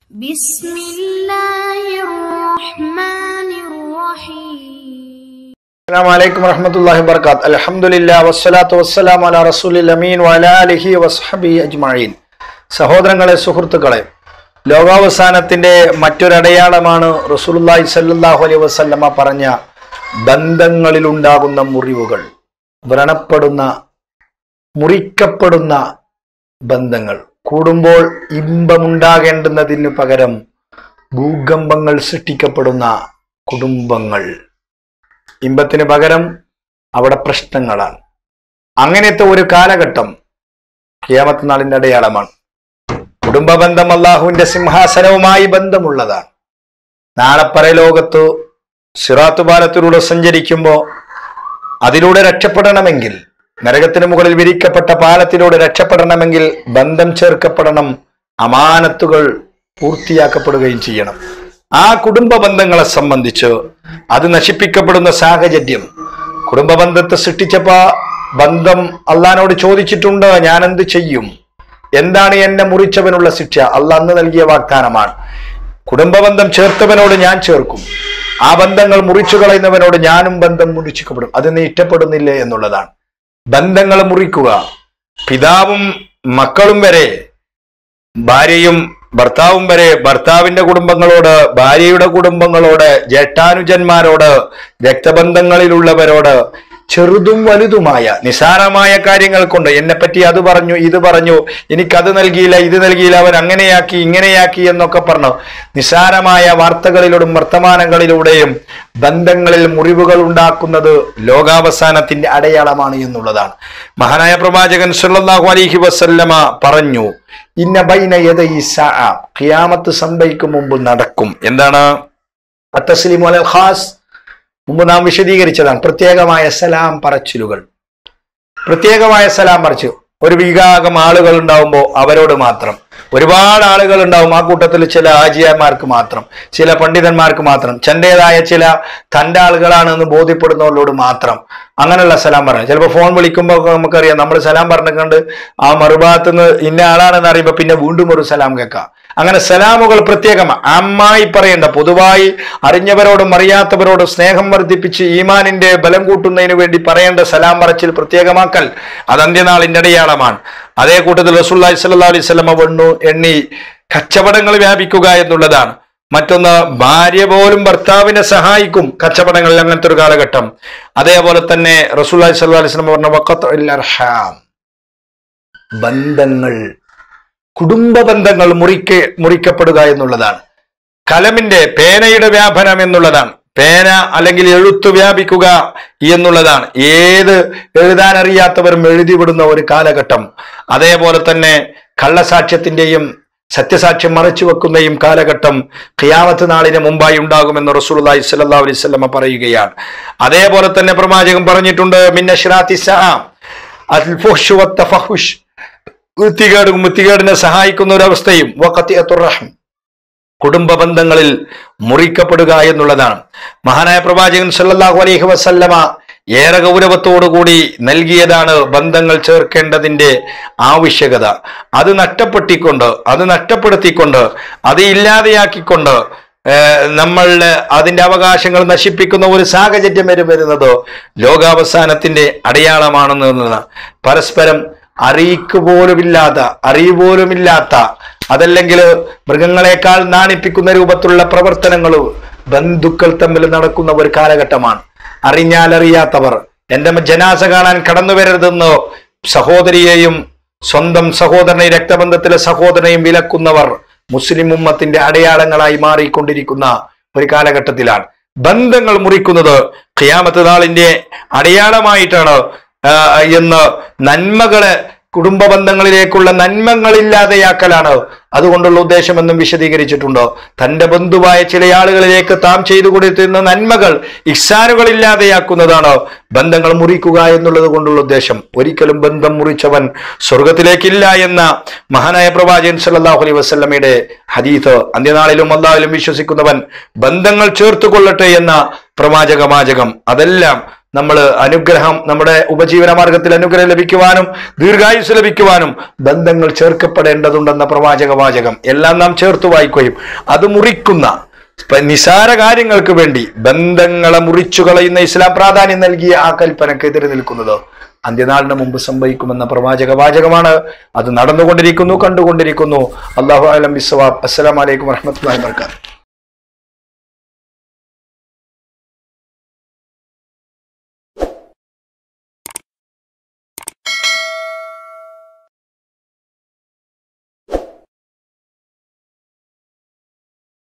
Bismillahirrahmanirrahim. Assalamualaikum warahmatullahi wabarakatuh. Alhamdulillah wassalatu wassalamu ala rasulil amin wa ala alihi wasahbihi ajma'in. സഹോദരങ്ങളെ, സുഹൃത്തുക്കളെ, ലോകാവസാനത്തിന്റെ മറ്റൊരടയാളമാണ് റസൂലുള്ളാഹി സ്വല്ലല്ലാഹു അലൈഹി വസല്ലമ പറഞ്ഞ ബന്ധങ്ങളിൽ ഉണ്ടാകുന്ന മുറിവുകൾ, വ്രണപ്പെടുന്ന, മുറിക്കപ്പെടുന്ന ബന്ധങ്ങൾ. കൂടുമ്പോൾ ഇമ്പമുണ്ടാകേണ്ടുന്നതിന് പകരം ഭൂകമ്പങ്ങൾ സൃഷ്ടിക്കപ്പെടുന്ന കുടുംബങ്ങൾ. ഇമ്പത്തിന് പകരം അവിടെ പ്രശ്നങ്ങളാണ്. അങ്ങനത്തെ ഒരു കാലഘട്ടം ഖിയാമത്ത് നാളിന്റെ അടയാളമാണ്. കുടുംബ ബന്ധം അല്ലാഹുവിന്റെ സിംഹാസനവുമായി ബന്ധമുള്ളതാണ്. നാളെ പരലോകത്ത് സിറാത്ത് പാലത്തിലൂടെ സഞ്ചരിക്കുമ്പോൾ അതിലൂടെ രക്ഷപ്പെടണമെങ്കിൽ, നരകത്തിന് മുകളിൽ വിരിക്കപ്പെട്ട പാലത്തിലൂടെ രക്ഷപ്പെടണമെങ്കിൽ ബന്ധം ചേർക്കപ്പെടണം, അമാനത്തുകൾ പൂർത്തിയാക്കപ്പെടുകയും ചെയ്യണം. ആ കുടുംബ ബന്ധങ്ങളെ സംബന്ധിച്ച് അത് നശിപ്പിക്കപ്പെടുന്ന സാഹചര്യം, കുടുംബ ബന്ധത്തെ സൃഷ്ടിച്ചപ്പോ ബന്ധം അള്ളാഹിനോട് ചോദിച്ചിട്ടുണ്ട്, ഞാൻ എന്ത് ചെയ്യും, എന്താണ് എന്നെ മുറിച്ചവനുള്ള ശിക്ഷ? അള്ളാഹ് അന്ന് നൽകിയ വാഗ്ദാനമാണ്. കുടുംബബന്ധം ചേർത്തവനോട് ഞാൻ ചേർക്കും, ആ ബന്ധങ്ങൾ മുറിച്ചു കളയുന്നവനോട് ഞാനും ബന്ധം മുറിച്ചുകപ്പെടും. അത് നീ ഇഷ്ടപ്പെടുന്നില്ലേ എന്നുള്ളതാണ്. ബന്ധങ്ങൾ മുറിക്കുക, പിതാവും മക്കളും വരെ, ഭാര്യയും ഭർത്താവും വരെ, ഭർത്താവിന്റെ കുടുംബങ്ങളോട്, ഭാര്യയുടെ കുടുംബങ്ങളോട്, ജ്യേഷ്ഠാനുജന്മാരോട്, രക്തബന്ധങ്ങളിലുള്ളവരോട്, ചെറുതും വലുതുമായ നിസാരമായ കാര്യങ്ങൾ കൊണ്ട് എന്നെപ്പറ്റി അത് പറഞ്ഞു, ഇത് പറഞ്ഞു, എനിക്കത് നൽകിയില്ല, ഇത് നൽകിയില്ല, അവൻ അങ്ങനെയാക്കി ഇങ്ങനെയാക്കി എന്നൊക്കെ പറഞ്ഞു നിസാരമായ വാർത്തകളിലൂടെയും വർത്തമാനങ്ങളിലൂടെയും ബന്ധങ്ങളിൽ മുറിവുകൾ ഉണ്ടാക്കുന്നത് ലോകാവസാനത്തിന്റെ അടയാളമാണ് എന്നുള്ളതാണ്. മഹാനായ പ്രവാചകൻ സല്ലല്ലാഹു അലൈഹി വസല്ലമ പറഞ്ഞു, ഇന്ന ബൈന യദൈ സഅ, ഖിയാമത്ത് സംഭവിക്കും മുമ്പ് നടക്കും. എന്താണ്? അത്തസ്ലിമു അലൽ ഖാസ്, മുമ്പ് നാം വിശദീകരിച്ചതാണ്. പ്രത്യേകമായ സലാം പറച്ചിലുകൾ, പ്രത്യേകമായ സലാം പറച്ചു. ഒരു വിഭാഗം ആളുകൾ ഉണ്ടാവുമ്പോൾ അവരോട് മാത്രം, ഒരുപാട് ആളുകൾ ഉണ്ടാവും, ആ കൂട്ടത്തിൽ ചില ആജിയന്മാർക്ക് മാത്രം, ചില പണ്ഡിതന്മാർക്ക് മാത്രം, തൻ്റെ ആളുകളാണെന്ന് ബോധ്യപ്പെടുന്നവരോട് മാത്രം അങ്ങനെയുള്ള സലാം പറഞ്ഞു. ചിലപ്പോൾ ഫോൺ വിളിക്കുമ്പോൾ നമുക്കറിയാം, നമ്മൾ സലാം പറഞ്ഞുകൊണ്ട് ആ മറുഭാഗത്ത് നിന്ന് ഇന്ന ആളാണെന്ന് അറിയുമ്പോൾ പിന്നെ വീണ്ടും ഒരു സലാം കേൾക്കാം. അങ്ങനെ സലാമുകൾ പ്രത്യേകമാണ്. അമ്മായി പറയേണ്ട, പൊതുവായി അറിഞ്ഞവരോടും അറിയാത്തവരോടും സ്നേഹം വർദ്ധിപ്പിച്ച് ഈമാനിന്റെ ബലം കൂട്ടുന്നതിന് വേണ്ടി പറയേണ്ട സലാം പറച്ചിൽ പ്രത്യേകമാക്കൽ, അത് അന്ത്യനാളിന്റെ അടയാളമാണ്. അതേ കൂട്ടത്തിൽ റസൂലുള്ളാഹി സ്വല്ലല്ലാഹു അലൈഹി വസല്ലമ എണ്ണി കച്ചവടങ്ങൾ വ്യാപിക്കുക എന്നുള്ളതാണ്. മറ്റൊന്ന്, ഭാര്യ പോലും ഭർത്താവിനെ സഹായിക്കും കച്ചവടങ്ങളിൽ, അങ്ങനത്തെ ഒരു കാലഘട്ടം. അതേപോലെ തന്നെ റസൂലുള്ളാഹി സ്വല്ലല്ലാഹു അലൈഹി വസല്ലമ പറഞ്ഞ വഖത്ഉൽ അർഹാം, ബന്ധങ്ങൾ, കുടുംബ ബന്ധങ്ങൾ മുറിക്കപ്പെടുക എന്നുള്ളതാണ്. കലമിന്റെ, പേനയുടെ വ്യാപനം എന്നുള്ളതാണ്. പേന അല്ലെങ്കിൽ എഴുത്ത് വ്യാപിക്കുക എന്നുള്ളതാണ്. ഏത് എഴുതാൻ അറിയാത്തവരും എഴുതിവിടുന്ന ഒരു കാലഘട്ടം. അതേപോലെ തന്നെ കള്ളസാക്ഷ്യത്തിന്റെയും സത്യസാക്ഷ്യം മറച്ചു വെക്കുന്നയും കാലഘട്ടം ഖിയാമത്ത് നാളിന് മുമ്പായി ഉണ്ടാകുമെന്ന് റസൂലുള്ളാഹി സ്വല്ലല്ലാഹു അലൈഹി വസല്ലമ പറയുകയാണ്. അതേപോലെ തന്നെ പ്രവാചകൻ പറഞ്ഞിട്ടുണ്ട്, മിൻ അശ്റാത്തി സഅ അൽ ഫുഹ്ശു വത്തഫഹുഷ്, വൃത്തികേടിനെ സഹായിക്കുന്ന ഒരു അവസ്ഥയും, വഖതിഅത്തുർ റഹ്ം, കുടുംബ ബന്ധങ്ങളിൽ മുറിക്കപ്പെടുക എന്നുള്ളതാണ്. മഹാനായ പ്രവാചകൻ സല്ലല്ലാഹു അലൈഹി വസല്ലമ ഏറെ ഗൗരവത്തോടുകൂടി നൽകിയതാണ് ബന്ധങ്ങൾ ചേർക്കേണ്ടതിന്റെ ആവശ്യകത. അത് നഷ്ടപ്പെടുത്തിക്കൊണ്ട് അത് ഇല്ലാതെയാക്കിക്കൊണ്ട് നമ്മളുടെ അതിന്റെ അവകാശങ്ങൾ നശിപ്പിക്കുന്ന ഒരു സാഹചര്യം വരുന്നത് ലോകാവസാനത്തിന്റെ അടയാളമാണെന്ന് പരസ്പരം അറിവ് പോലുമില്ലാത്ത അതല്ലെങ്കിൽ മൃഗങ്ങളെക്കാൾ നാണിപ്പിക്കുന്ന രൂപത്തിലുള്ള പ്രവർത്തനങ്ങൾ ബന്ധുക്കൾ തമ്മിൽ നടക്കുന്ന ഒരു കാലഘട്ടമാണ്. അറിഞ്ഞാലറിയാത്തവർ എന്റെ ജനാസ കാണാൻ കടന്നു വരരുതെന്ന് സഹോദരിയെയും സ്വന്തം സഹോദരനെ, രക്തബന്ധത്തിലെ സഹോദരനെയും വിലക്കുന്നവർ മുസ്ലിം ഉമ്മത്തിന്റെ അടയാളങ്ങളായി മാറിക്കൊണ്ടിരിക്കുന്ന ഒരു കാലഘട്ടത്തിലാണ്. ബന്ധങ്ങൾ മുറിക്കുന്നത് ഖിയാമത്ത് നാളിന്റെ അടയാളമായിട്ടാണ് എന്ന്, നന്മകളെ, കുടുംബ ബന്ധങ്ങളിലേക്കുള്ള നന്മകളില്ലാതെയാക്കലാണ് അതുകൊണ്ടുള്ള ഉദ്ദേശമെന്നും വിശദീകരിച്ചിട്ടുണ്ടോ. തന്റെ ബന്ധുവായ ചില ആളുകളിലേക്ക് താം ചെയ്തു കൊടുത്തിരുന്ന നന്മകൾ, ഇഹ്സാനുകൾ ഇല്ലാതെയാക്കുന്നതാണ് ബന്ധങ്ങൾ മുറിക്കുക എന്നുള്ളത് കൊണ്ടുള്ള ഉദ്ദേശം. ഒരിക്കലും ബന്ധം മുറിച്ചവൻ സ്വർഗത്തിലേക്കില്ല എന്ന മഹാനായ പ്രവാചകൻ സല്ലല്ലാഹു അലൈഹി വസല്ലമയുടെ ഹദീസ്. അന്ത്യനാളിലും അല്ലാഹുവിലും വിശ്വസിക്കുന്നവൻ ബന്ധങ്ങൾ ചേർത്തുകൊള്ളട്ടെ എന്ന പ്രവാചകവാചകം, അതെല്ലാം നമ്മൾ അനുഗ്രഹം, നമ്മുടെ ഉപജീവന മാർഗത്തിൽ അനുഗ്രഹം ലഭിക്കുവാനും ദീർഘായുസ് ലഭിക്കുവാനും ബന്ധങ്ങൾ ചേർക്കപ്പെടേണ്ടതുണ്ടെന്ന പ്രവാചക വാചകം എല്ലാം നാം ചേർത്ത് വായിക്കുകയും അത് മുറിക്കുന്ന നിസാര കാര്യങ്ങൾക്ക് വേണ്ടി ബന്ധങ്ങളെ മുറിച്ചു കളയുന്ന ഇസ്ലാം പ്രാധാന്യം നൽകിയ ആ കൽപ്പനക്കെതിരെ നിൽക്കുന്നത് അന്ത്യനാളിന് മുമ്പ് സംഭവിക്കുമെന്ന പ്രവാചക വാചകമാണ്. അത് നടന്നുകൊണ്ടിരിക്കുന്നു, കണ്ടുകൊണ്ടിരിക്കുന്നു. അല്ലാഹു അലം ബിസ്സവാബ്. അസ്സലാമു അലൈക്കും വറഹ്മത്തുള്ളാഹി വബറകാതുഹു.